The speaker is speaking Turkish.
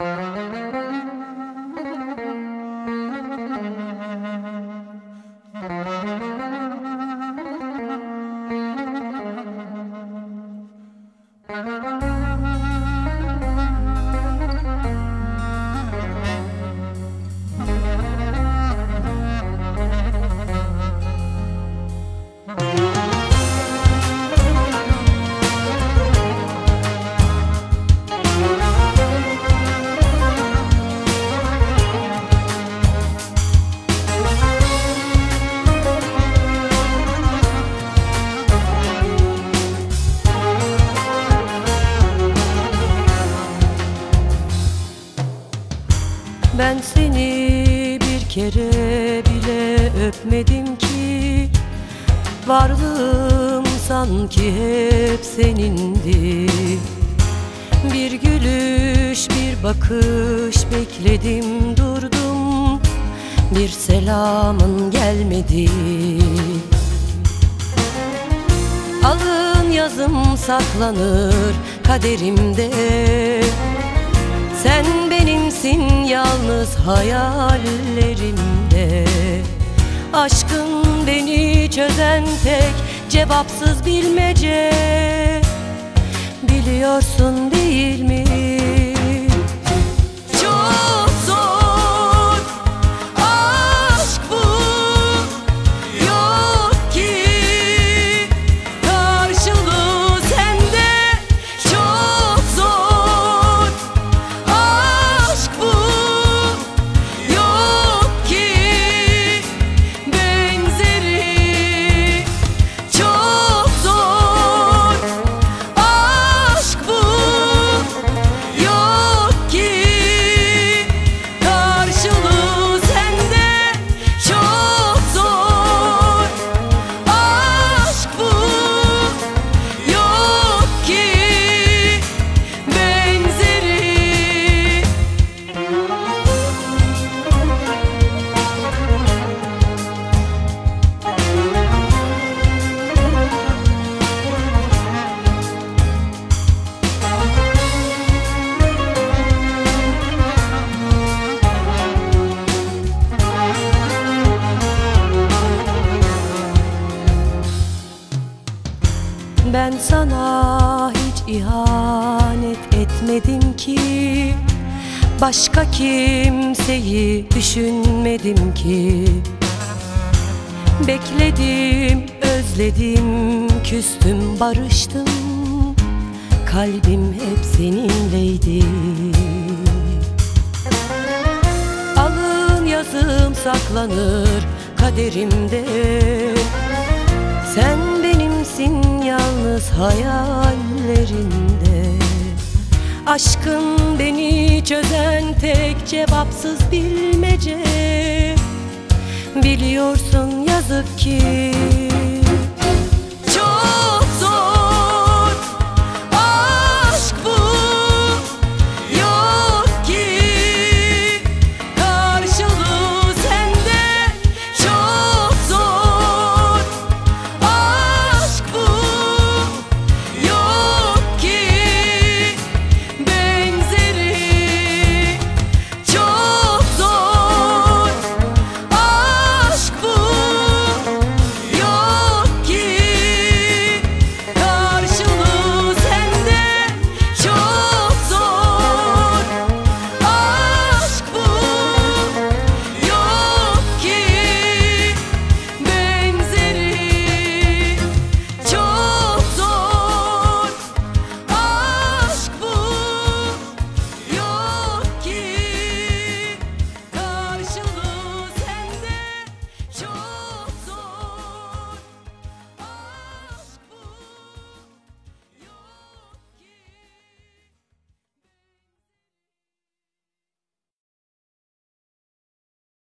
Ben seni bir kere bile öpmedim ki, varlığım sanki hep senindi. Bir gülüş, bir bakış bekledim durdum, bir selamın gelmedi. Alın yazım saklanır kaderimde, sen benimsin yalnız hayallerimde. Aşkın beni çözen tek cevapsız bilmece, biliyorsun değil mi? Çok zor aşk bu, yok ki karşılığı sende. Çok zor aşk bu, yok ki benzeri. Çok zor aşk bu, yok ki karşılığı sende. Çok zor aşk bu, yok ki benzeri. Ben sana hiç ihanet etmedim ki, başka kimseyi düşünmedim ki. Bekledim, özledim, küstüm, barıştım, kalbim hep seninleydi. Alın yazım saklanır kaderimde, sen benimsin yalnız hayallerimde. Aşkın beni çözen tek cevapsız bilmece, biliyorsun yazık ki